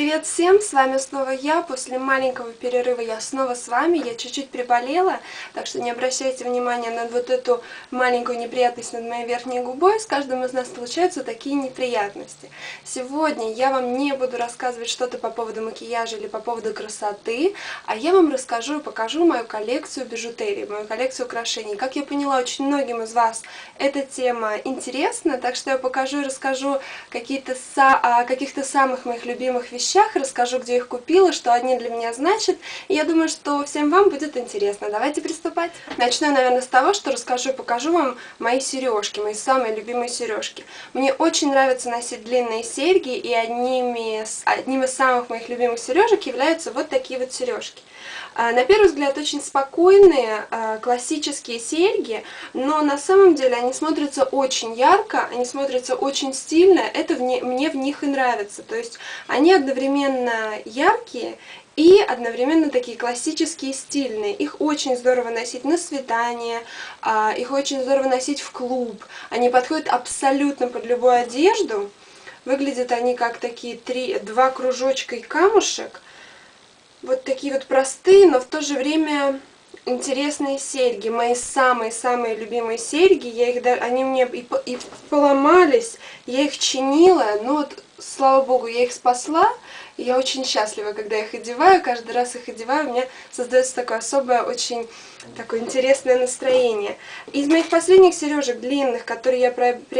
Привет всем, с вами снова я. После маленького перерыва я снова с вами. Я чуть-чуть приболела, так что не обращайте внимания на вот эту маленькую неприятность над моей верхней губой. С каждым из нас случаются такие неприятности. Сегодня я вам не буду рассказывать что-то по поводу макияжа или по поводу красоты, а я вам расскажу и покажу мою коллекцию бижутерии, мою коллекцию украшений. Как я поняла, очень многим из вас эта тема интересна, так что я покажу и расскажу о каких-то самых моих любимых вещах, расскажу, где их купила, что они для меня значат, и я думаю, что всем вам будет интересно. Давайте приступать. Начну, наверное, с того, что расскажу и покажу вам мои сережки, мои самые любимые сережки. Мне очень нравится носить длинные серьги, и одним из самых моих любимых сережек являются вот такие вот сережки. На первый взгляд очень спокойные, классические серьги, но на самом деле они смотрятся очень ярко, они смотрятся очень стильно, это мне в них и нравится. То есть они одновременно яркие и одновременно такие классические, стильные. Их очень здорово носить на свидание, их очень здорово носить в клуб. Они подходят абсолютно под любую одежду. Выглядят они как такие два кружочка и камушек. Вот такие вот простые, но в то же время интересные серьги. Мои самые-самые любимые серьги. Они мне и поломались, я их чинила, но вот, слава богу, я их спасла. И я очень счастлива, когда их одеваю. Каждый раз их одеваю, у меня создается такое особое, очень такое интересное настроение. Из моих последних сережек длинных, которые я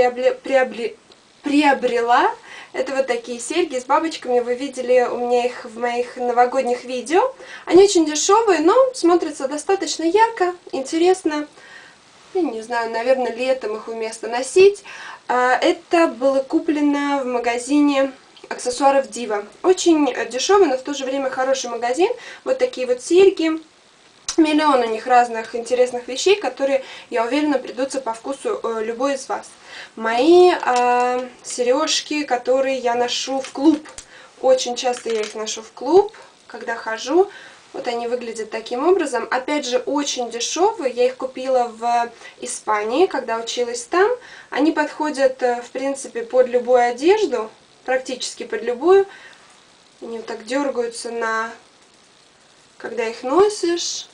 приобрела, это вот такие серьги с бабочками, вы видели у меня их в моих новогодних видео. Они очень дешевые, но смотрятся достаточно ярко, интересно. Я не знаю, наверное, летом их уместно носить. Это было куплено в магазине аксессуаров Дива. Очень дешевый, но в то же время хороший магазин. Вот такие вот серьги. Миллион у них разных интересных вещей, которые, я уверена, придутся по вкусу любой из вас. Мои сережки, которые я ношу в клуб. Очень часто я их ношу в клуб, когда хожу. Вот они выглядят таким образом. Опять же, очень дешевые. Я их купила в Испании, когда училась там. Они подходят, в принципе, под любую одежду, практически под любую. Они вот так дергаются, когда их носишь.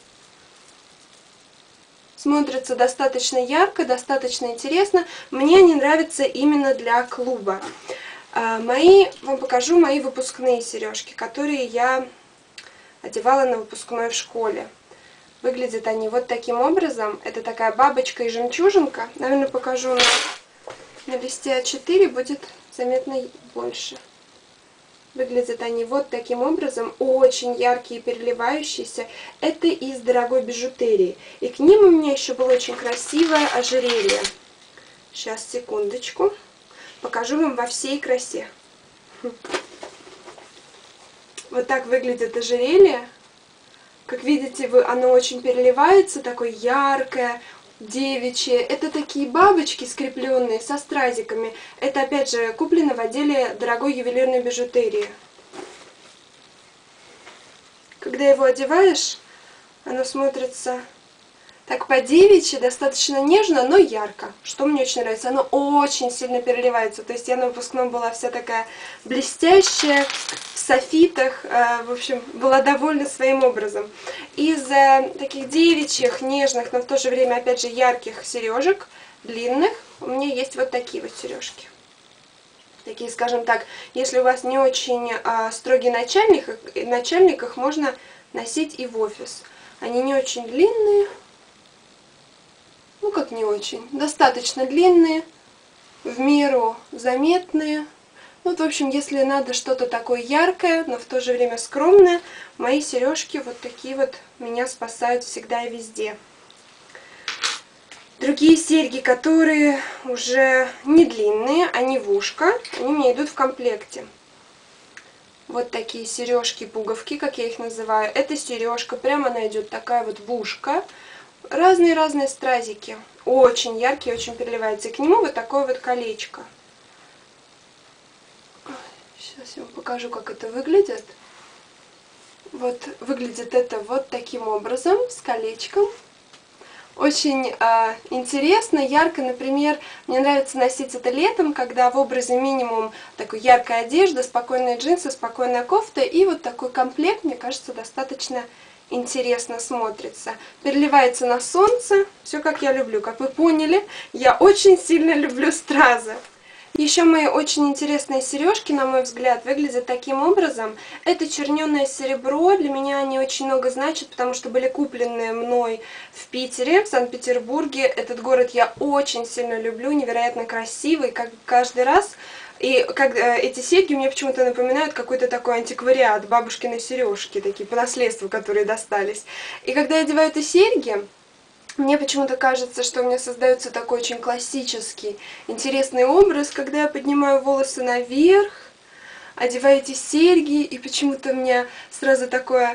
Смотрятся достаточно ярко, достаточно интересно. Мне они нравятся именно для клуба. Вам покажу мои выпускные сережки, которые я одевала на выпускной в школе. Выглядят они вот таким образом. Это такая бабочка и жемчужинка. Наверное, покажу на листе А4, будет заметно больше. Выглядят они вот таким образом, очень яркие и переливающиеся. Это из дорогой бижутерии. И к ним у меня еще было очень красивое ожерелье. Сейчас, секундочку. Покажу вам во всей красе. Вот так выглядит ожерелье. Как видите, оно очень переливается, такое яркое, девичье. Это такие бабочки скрепленные со стразиками. Это опять же куплено в отделе дорогой ювелирной бижутерии. Когда его одеваешь, оно смотрится так по-девичьи, достаточно нежно, но ярко. Что мне очень нравится, оно очень сильно переливается. То есть я на выпускном была вся такая блестящая, в софитах, в общем, была довольна своим образом. Из таких девичьих, нежных, но в то же время, опять же, ярких сережек, длинных, у меня есть вот такие вот сережки. Такие, скажем так, если у вас не очень строгий начальник, их можно носить и в офис. Они не очень длинные. Ну, как не очень. Достаточно длинные, в меру заметные. Вот, в общем, если надо что-то такое яркое, но в то же время скромное, мои сережки вот такие вот меня спасают всегда и везде. Другие серьги, которые уже не длинные, они в ушко, они мне идут в комплекте. Вот такие сережки-пуговки, как я их называю. Эта сережка, прямо она идет такая вот в ушко. Разные-разные стразики. Очень яркие, очень переливаются. И к нему вот такое вот колечко. Сейчас я вам покажу, как это выглядит. Вот выглядит это вот таким образом, с колечком. очень интересно, ярко. Например, мне нравится носить это летом, когда в образе минимум такой яркая одежда, спокойные джинсы, спокойная кофта и вот такой комплект, мне кажется, достаточно интересно смотрится. Переливается на солнце, все как я люблю. Как вы поняли, я очень сильно люблю стразы. Еще мои очень интересные сережки, на мой взгляд, выглядят таким образом. Это черненое серебро, для меня они очень много значат, потому что были куплены мной в Питере, в Санкт-Петербурге. Этот город я очень сильно люблю, невероятно красивый, как каждый раз. И эти серьги мне почему-то напоминают какой-то такой антиквариат, бабушкины сережки, такие по наследству, которые достались. И когда я одеваю эти серьги, мне почему-то кажется, что у меня создается такой очень классический, интересный образ, когда я поднимаю волосы наверх, одеваю эти серьги, и почему-то у меня сразу такое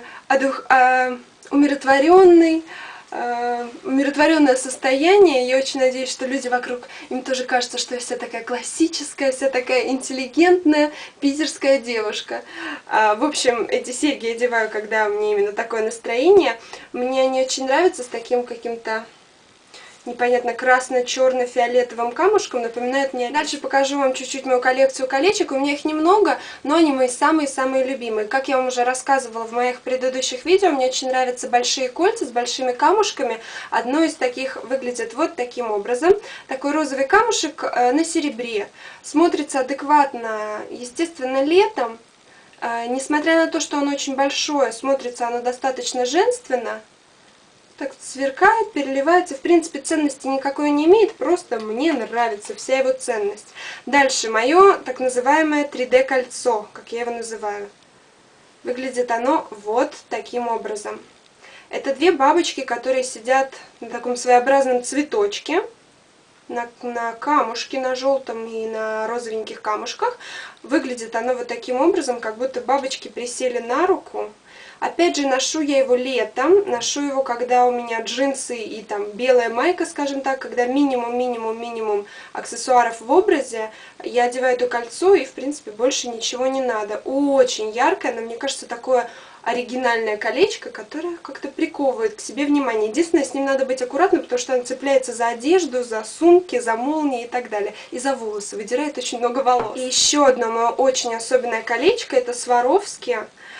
умиротворенное состояние. Я очень надеюсь, что люди вокруг, им тоже кажется, что я вся такая классическая, вся такая интеллигентная питерская девушка. В общем, эти серьги я одеваю, когда мне именно такое настроение. Мне они очень нравятся с таким каким-то непонятно красно-черно-фиолетовым камушком, напоминает мне. Дальше покажу вам чуть-чуть мою коллекцию колечек. У меня их немного, но они мои самые-самые любимые. Как я вам уже рассказывала в моих предыдущих видео, мне очень нравятся большие кольца с большими камушками. Одно из таких выглядит вот таким образом. Такой розовый камушек на серебре. Смотрится адекватно, естественно, летом. Несмотря на то, что оно очень большое, смотрится оно достаточно женственно. Так сверкает, переливается, в принципе ценности никакой не имеет, просто мне нравится вся его ценность. Дальше мое так называемое 3D кольцо, как я его называю. Выглядит оно вот таким образом. Это две бабочки, которые сидят на таком своеобразном цветочке, на камушке, на желтом и на розовеньких камушках. Выглядит оно вот таким образом, как будто бабочки присели на руку. Опять же, ношу я его летом, ношу его, когда у меня джинсы и там белая майка, скажем так, когда минимум аксессуаров в образе. Я одеваю это кольцо, и в принципе больше ничего не надо. Очень яркое, но мне кажется, такое оригинальное колечко, которое как-то приковывает к себе внимание. Единственное, с ним надо быть аккуратным, потому что оно цепляется за одежду, за сумки, за молнии и так далее. И за волосы, выдирает очень много волос. И еще одно мое очень особенное колечко, это Сваровски.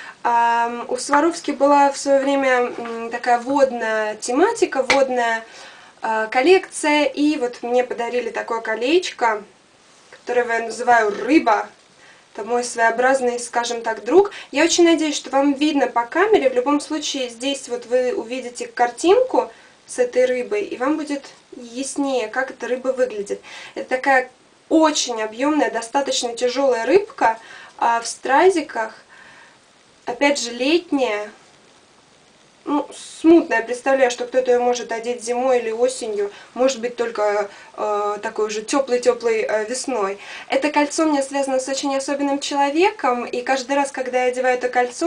У Сваровски была в свое время такая водная тематика, водная коллекция, и вот мне подарили такое колечко, которое я называю «Рыба». Это мой своеобразный, скажем так, друг. Я очень надеюсь, что вам видно по камере. В любом случае, здесь вот вы увидите картинку с этой рыбой, и вам будет яснее, как эта рыба выглядит. Это такая очень объемная, достаточно тяжелая рыбка в стразиках. Опять же, летняя, ну, смутно я представляю, что кто-то ее может одеть зимой или осенью, может быть, только такой уже теплой-теплой весной. Это кольцо у меня связано с очень особенным человеком, и каждый раз, когда я одеваю это кольцо,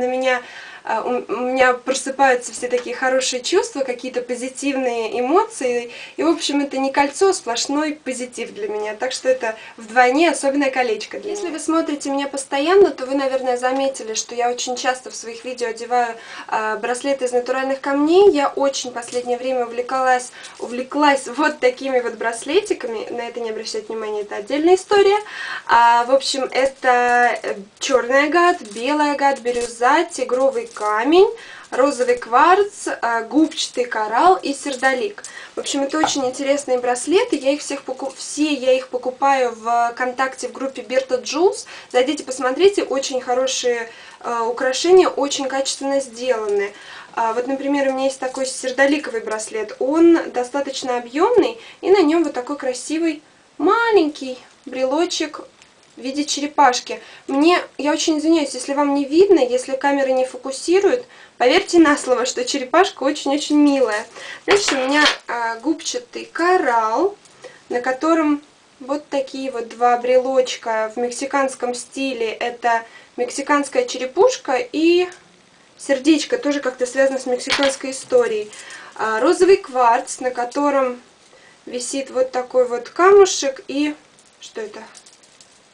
у меня просыпаются все такие хорошие чувства, какие-то позитивные эмоции. И, в общем, это не кольцо, а сплошной позитив для меня. Так что это вдвойне особенное колечко для меня. Если вы смотрите меня постоянно, то вы, наверное, заметили, что я очень часто в своих видео одеваю браслеты из натуральных камней. Я очень в последнее время увлеклась вот такими вот браслетиками. На это не обращайте внимания, это отдельная история. В общем, это черный агат, белый агат, бирюза, тигровый камень, розовый кварц, губчатый коралл и сердолик. В общем, это очень интересные браслеты. Я их все покупаю в ВКонтакте в группе Berta Jewels. Зайдите, посмотрите, очень хорошие украшения, очень качественно сделаны. Вот, например, у меня есть такой сердоликовый браслет. Он достаточно объемный, и на нем вот такой красивый маленький брелочек в виде черепашки. Я очень извиняюсь, если вам не видно, если камера не фокусирует, поверьте на слово, что черепашка очень-очень милая. Дальше у меня губчатый коралл, на котором вот такие вот два брелочка в мексиканском стиле. Это мексиканская черепушка и сердечко, тоже как-то связано с мексиканской историей. Розовый кварц, на котором висит вот такой вот камушек и... Что это?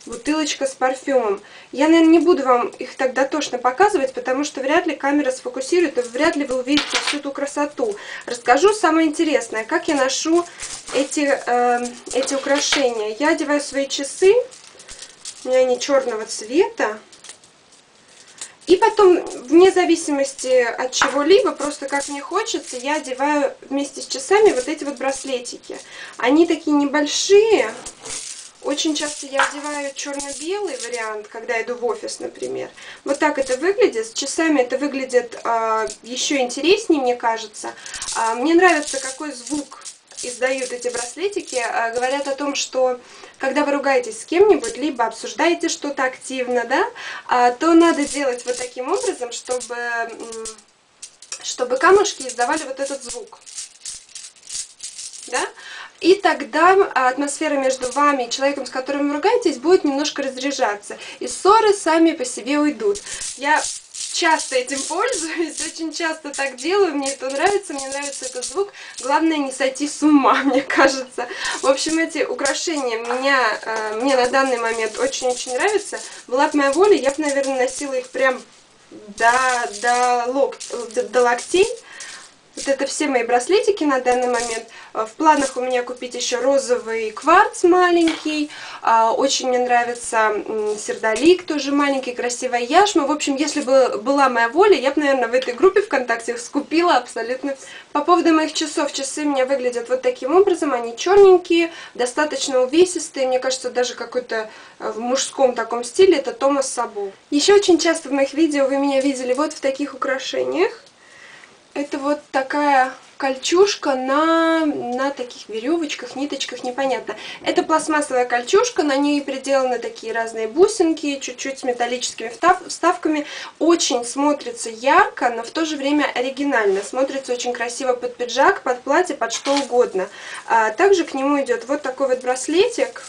бутылочка с парфюмом. Я, наверное, не буду вам их так дотошно показывать, потому что вряд ли камера сфокусирует, и вряд ли вы увидите всю эту красоту. Расскажу самое интересное, как я ношу эти украшения. Я одеваю свои часы, у меня они черного цвета. И потом, вне зависимости от чего-либо, просто как мне хочется, я одеваю вместе с часами вот эти вот браслетики. Они такие небольшие. Очень часто я одеваю черно-белый вариант, когда иду в офис, например. Вот так это выглядит. С часами это выглядит еще интереснее, мне кажется. Мне нравится, какой звук издают эти браслетики. Говорят о том, что когда вы ругаетесь с кем-нибудь, либо обсуждаете что-то активно, да, то надо делать вот таким образом, чтобы камушки издавали вот этот звук. Да? И тогда атмосфера между вами и человеком, с которым вы ругаетесь, будет немножко разряжаться. И ссоры сами по себе уйдут. Я часто этим пользуюсь, очень часто так делаю, мне это нравится, мне нравится этот звук. Главное не сойти с ума, мне кажется. В общем, эти украшения мне на данный момент очень-очень нравятся. Была бы моя воля, я бы, наверное, носила их прям до локтей. Вот это все мои браслетики на данный момент. В планах у меня купить еще розовый кварц маленький. Очень мне нравится сердолик, тоже маленький, красивая яшма. В общем, если бы была моя воля, я бы, наверное, в этой группе ВКонтакте их скупила абсолютно. По поводу моих часов. Часы у меня выглядят вот таким образом. Они черненькие, достаточно увесистые. Мне кажется, даже какой-то в мужском таком стиле. Это Томас Сабо. Еще очень часто в моих видео вы меня видели вот в таких украшениях. Это вот такая кольчужка на таких веревочках, ниточках, непонятно. Это пластмассовая кольчужка, на ней приделаны такие разные бусинки, чуть-чуть с металлическими вставками. Очень смотрится ярко, но в то же время оригинально. Смотрится очень красиво под пиджак, под платье, под что угодно. Также к нему идет вот такой вот браслетик.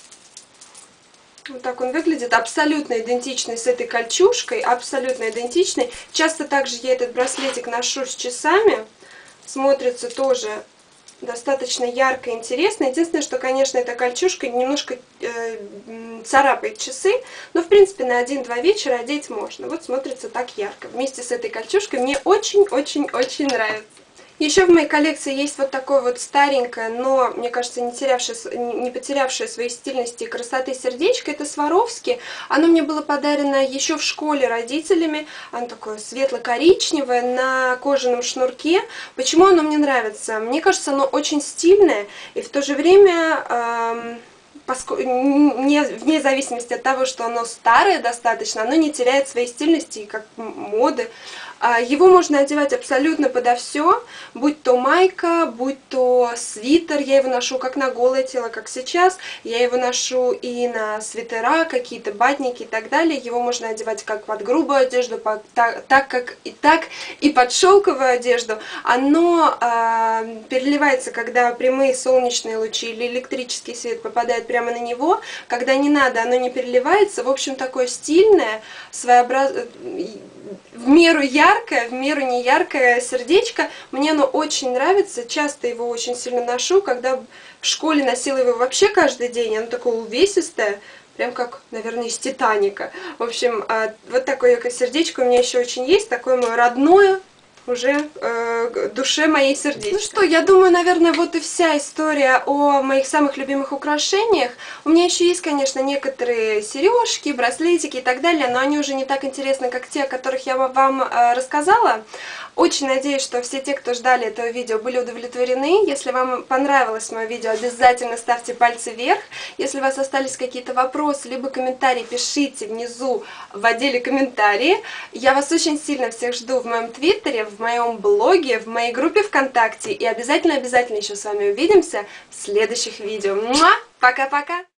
Вот так он выглядит, абсолютно идентичный с этой кольчужкой, абсолютно идентичный. Часто также я этот браслетик ношу с часами, смотрится тоже достаточно ярко и интересно. Единственное, что, конечно, эта кольчужка немножко царапает часы, но, в принципе, на 1-2 вечера одеть можно. Вот смотрится так ярко. Вместе с этой кольчужкой мне очень-очень-очень нравится. Еще в моей коллекции есть вот такое вот старенькое, но, мне кажется, не потерявшее своей стильности и красоты сердечко. Это Сваровски. Оно мне было подарено еще в школе родителями. Оно такое светло-коричневое, на кожаном шнурке. Почему оно мне нравится? Мне кажется, оно очень стильное и в то же время... вне зависимости от того, что оно старое достаточно, оно не теряет своей стильности и как моды. Его можно одевать абсолютно подо все, будь то майка, будь то свитер. Я его ношу как на голое тело, как сейчас. Я его ношу и на свитера, какие-то батники и так далее. Его можно одевать как под грубую одежду, так и под шелковую одежду. Оно переливается, когда прямые солнечные лучи или электрический свет попадает прямо на него. Когда не надо, оно не переливается. В общем, такое стильное, своеобразное, в меру яркое, в меру не яркое сердечко. Мне оно очень нравится, часто его очень сильно ношу. Когда в школе носила его вообще каждый день, оно такое увесистое, прям как, наверное, из Титаника. В общем, вот такое сердечко у меня еще очень есть, такое мое родное, уже душе моей сердечко. Ну что, я думаю, наверное, вот и вся история о моих самых любимых украшениях. У меня еще есть, конечно, некоторые сережки, браслетики и так далее, но они уже не так интересны, как те, о которых я вам рассказала. Очень надеюсь, что все те, кто ждали этого видео, были удовлетворены. Если вам понравилось мое видео, обязательно ставьте пальцы вверх. Если у вас остались какие-то вопросы, либо комментарии, пишите внизу в отделе комментарии. Я вас очень сильно всех жду в моем твиттере, в моем блоге, в моей группе ВКонтакте. И обязательно еще с вами увидимся в следующих видео. Пока-пока!